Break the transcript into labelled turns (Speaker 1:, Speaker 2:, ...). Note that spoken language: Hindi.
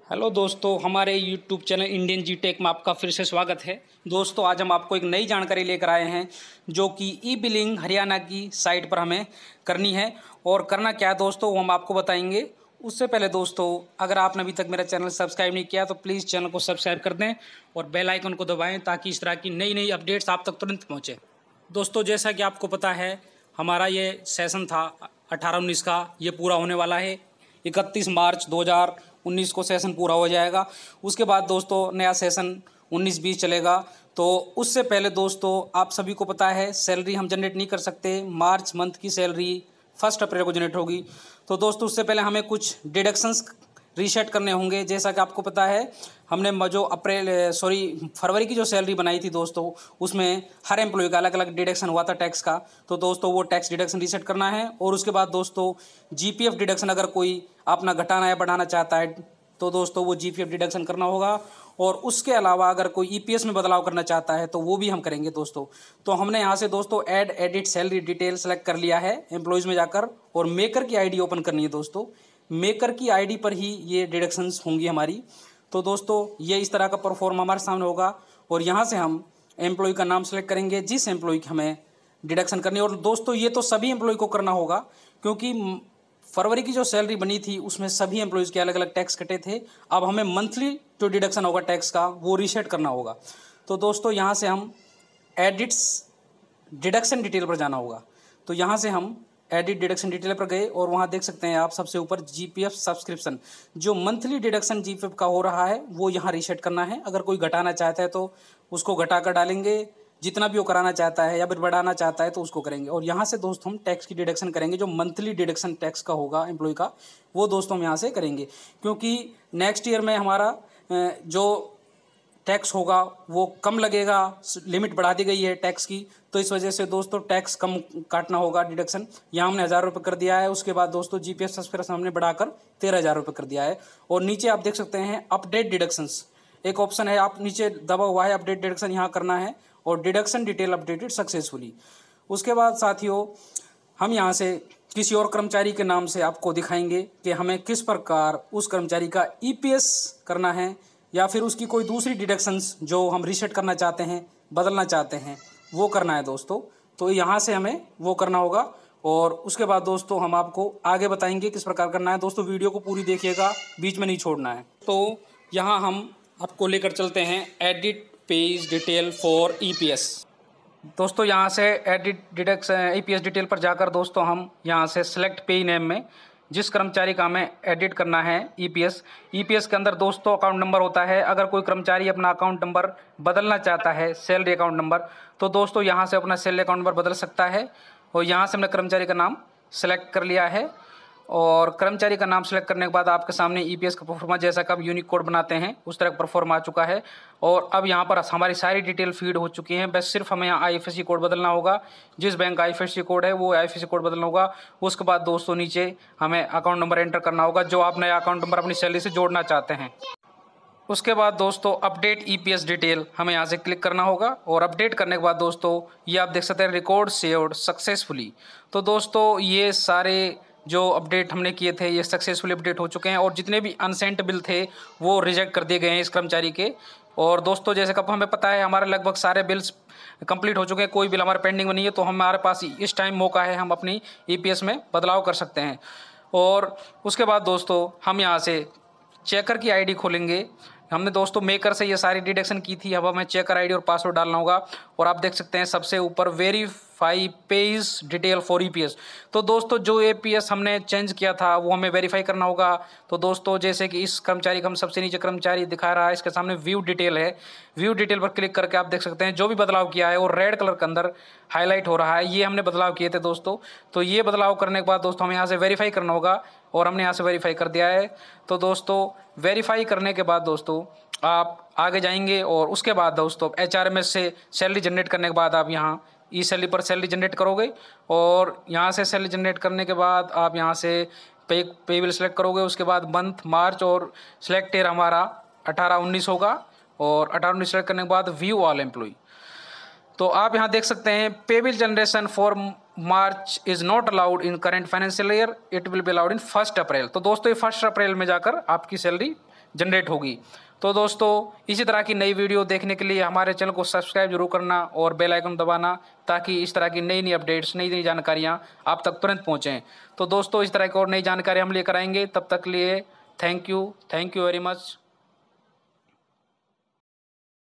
Speaker 1: हेलो दोस्तों, हमारे YouTube channel Indian G tech में आपका फिर से स्वागत है। दोस्तों, आज हम आपको एक नई जानकारी लेकर आए हैं जो कि ई बिलिंग हरियाणा की साइट पर हमें करनी है। और करना क्या है दोस्तों, वो हम आपको बताएंगे। उससे पहले दोस्तों, अगर आपने अभी तक मेरा चैनल सब्सक्राइब नहीं किया तो प्लीज़ चैनल को सब्सक्राइब कर दें और बेल आइकन को दबाएँ ताकि इस तरह की नई नई अपडेट्स आप तक तुरंत पहुँचे। दोस्तों, जैसा कि आपको पता है, हमारा ये सेशन था 18-19 का, ये पूरा होने वाला है। 31 मार्च 2019 को सेशन पूरा हो जाएगा। उसके बाद दोस्तों नया सेशन 19-20 चलेगा। तो उससे पहले दोस्तों, आप सभी को पता है सैलरी हम जनरेट नहीं कर सकते। मार्च मंथ की सैलरी 1 अप्रैल को जनरेट होगी। तो दोस्तों उससे पहले हमें कुछ डिडक्शंस रीसेट करने होंगे। जैसा कि आपको पता है, हमने जो फरवरी की जो सैलरी बनाई थी दोस्तों, उसमें हर एम्प्लॉय का अलग अलग डिडक्शन हुआ था टैक्स का। तो दोस्तों वो टैक्स डिडक्शन रीसेट करना है। और उसके बाद दोस्तों जीपीएफ डिडक्शन अगर कोई अपना घटाना या बढ़ाना चाहता है तो दोस्तों वो जीपीएफ डिडक्शन करना होगा। और उसके अलावा अगर कोई ईपीएस में बदलाव करना चाहता है तो वो भी हम करेंगे दोस्तों। तो हमने यहाँ से दोस्तों add edit salary detail select कर लिया है एम्प्लॉयज़ में जाकर, और मेकर की आईडी ओपन करनी है दोस्तों। मेकर की आईडी पर ही ये डिडक्शंस होंगी हमारी। तो दोस्तों ये इस तरह का परफॉर्म हमारे सामने होगा। और यहाँ से हम एम्प्लॉय का नाम सेलेक्ट करेंगे जिस एम्प्लॉय की हमें डिडक्शन करनी है। और दोस्तों ये तो सभी एम्प्लॉय को करना होगा, क्योंकि फरवरी की जो सैलरी बनी थी उसमें सभी एम्प्लॉयज़ के अलग अलग टैक्स कटे थे। अब हमें मंथली जो डिडक्शन होगा टैक्स का वो रीसेट करना होगा। तो दोस्तों यहाँ से हम एडिट्स डिडक्शन डिटेल पर जाना होगा। तो यहाँ से हम एडिट डिडक्शन डिटेल पर गए और वहाँ देख सकते हैं आप सबसे ऊपर जीपीएफ सब्सक्रिप्शन, जो मंथली डिडक्शन जीपीएफ का हो रहा है वो यहाँ रीसेट करना है। अगर कोई घटाना चाहता है तो उसको घटा कर डालेंगे, जितना भी वो कराना चाहता है, या फिर बढ़ाना चाहता है तो उसको करेंगे। और यहाँ से दोस्तों हम टैक्स की डिडक्शन करेंगे, जो मंथली डिडक्शन टैक्स का होगा एम्प्लॉय का, वो दोस्तों हम यहाँ से करेंगे। क्योंकि नेक्स्ट ईयर में हमारा जो टैक्स होगा वो कम लगेगा, लिमिट बढ़ा दी गई है टैक्स की। तो इस वजह से दोस्तों टैक्स कम काटना होगा डिडक्शन। यहाँ हमने 1000 रुपये कर दिया है। उसके बाद दोस्तों जीपीएफ सब्सक्रिप्शन हमने बढ़ाकर 13,000 रुपये कर दिया है। और नीचे आप देख सकते हैं अपडेट डिडक्शंस, एक ऑप्शन है, आप नीचे दबा हुआ है, अपडेट डिडक्शन यहाँ करना है और डिडक्शन डिटेल अपडेटेड सक्सेसफुली। उसके बाद साथियों हम यहाँ से किसी और कर्मचारी के नाम से आपको दिखाएंगे कि हमें किस प्रकार उस कर्मचारी का ईपीएस करना है, या फिर उसकी कोई दूसरी डिडक्शंस जो हम रीसेट करना चाहते हैं, बदलना चाहते हैं, वो करना है दोस्तों। तो यहाँ से हमें वो करना होगा। और उसके बाद दोस्तों हम आपको आगे बताएंगे किस प्रकार करना है। दोस्तों वीडियो को पूरी देखिएगा, बीच में नहीं छोड़ना है। तो यहाँ हम आपको लेकर चलते हैं edit page detail for EPS. दोस्तों यहाँ से एडिट डिडक्शन ईपीएस डिटेल पर जाकर दोस्तों हम यहाँ से सेलेक्ट पे नेम में जिस कर्मचारी का हमें एडिट करना है ईपीएस के अंदर दोस्तों अकाउंट नंबर होता है। अगर कोई कर्मचारी अपना अकाउंट नंबर बदलना चाहता है, सैलरी अकाउंट नंबर, तो दोस्तों यहाँ से अपना सैलरी अकाउंट नंबर बदल सकता है। और यहाँ से हमने कर्मचारी का नाम सेलेक्ट कर लिया है। और कर्मचारी का नाम सेलेक्ट करने के बाद आपके सामने ईपीएस का परफॉर्मा जैसा कि आप यूनिक कोड बनाते हैं उस तरह का परफॉर्म आ चुका है। और अब यहाँ पर हमारी सारी डिटेल फीड हो चुकी हैं। बस सिर्फ हमें यहाँ आईएफएससी कोड बदलना होगा। जिस बैंक का आईएफएससी कोड है वो आईएफएससी कोड बदलना होगा। उसके बाद दोस्तों नीचे हमें अकाउंट नंबर एंटर करना होगा जो आप नया अकाउंट नंबर अपनी सैलरी से जोड़ना चाहते हैं। उसके बाद दोस्तों अपडेट ईपीएस डिटेल हमें यहाँ से क्लिक करना होगा। और अपडेट करने के बाद दोस्तों ये आप देख सकते हैं रिकॉर्ड सेव्ड सक्सेसफुली। तो दोस्तों ये सारे जो अपडेट हमने किए थे ये सक्सेसफुली अपडेट हो चुके हैं। और जितने भी अनसेंट बिल थे वो रिजेक्ट कर दिए गए हैं इस कर्मचारी के। और दोस्तों जैसे कि हमें पता है हमारे लगभग सारे बिल्स कंप्लीट हो चुके हैं, कोई बिल हमारे पेंडिंग में नहीं है। तो हमारे पास इस टाइम मौका है, हम अपनी ईपीएस में बदलाव कर सकते हैं। और उसके बाद दोस्तों हम यहाँ से चेकर की आईडी खोलेंगे। हमने दोस्तों मेकर से ये सारी डिडक्शन की थी, अब हमें चेकर आईडी और पासवर्ड डालना होगा। और आप देख सकते हैं सबसे ऊपर verify page detail for EPS. तो दोस्तों जो ईपीएस हमने चेंज किया था वो हमें वेरीफाई करना होगा। तो दोस्तों जैसे कि इस कर्मचारी का हम सबसे नीचे कर्मचारी दिखा रहा है, इसके सामने व्यू डिटेल है। व्यू डिटेल पर क्लिक करके आप देख सकते हैं जो भी बदलाव किया है और रेड कलर के अंदर हाईलाइट हो रहा है, ये हमने बदलाव किए थे दोस्तों। तो ये बदलाव करने के बाद दोस्तों हमें यहाँ से वेरीफाई करना होगा और हमने यहाँ से वेरीफाई कर दिया है। तो दोस्तों वेरीफाई करने के बाद दोस्तों आप आगे जाएंगे और उसके बाद दोस्तों एचआरएमएस से सैलरी जनरेट करने के बाद आप यहाँ ई सैलरी पर सैलरी जनरेट करोगे। और यहाँ से सैलरी जनरेट करने के बाद आप यहाँ से पे बिल सेलेक्ट करोगे। उसके बाद मंथ मार्च और सिलेक्ट ईयर हमारा 18-19 होगा। और 18-19 सेलेक्ट करने के बाद व्यू ऑल एम्प्लॉय। तो आप यहाँ देख सकते हैं pay bill generation for March is not allowed in current financial year, it will be allowed in 1 April. तो दोस्तों ये 1 अप्रैल में जाकर आपकी सैलरी जनरेट होगी। तो दोस्तों इसी तरह की नई वीडियो देखने के लिए हमारे चैनल को सब्सक्राइब जरूर करना और बेल आइकन दबाना, ताकि इस तरह की नई नई अपडेट्स, नई नई जानकारियाँ आप तक तुरंत पहुँचें। तो दोस्तों इस तरह की और नई जानकारी हम लेकर आएंगे, तब तक लिए थैंक यू वेरी मच।